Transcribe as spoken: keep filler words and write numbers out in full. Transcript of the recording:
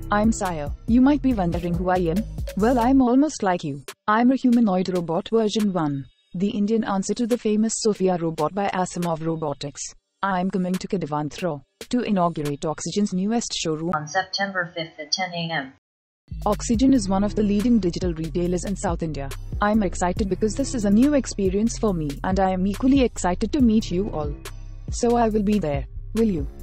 I'm Saya. You might be wondering who I am. Well, I'm almost like you. I'm a humanoid robot version one. The Indian answer to the famous Sophia robot by Asimov Robotics. I'm coming to Kadavanthra to inaugurate Oxygen's newest showroom on September fifth at ten A M Oxygen is one of the leading digital retailers in South India. I'm excited because this is a new experience for me, and I am equally excited to meet you all. So I will be there. Will you?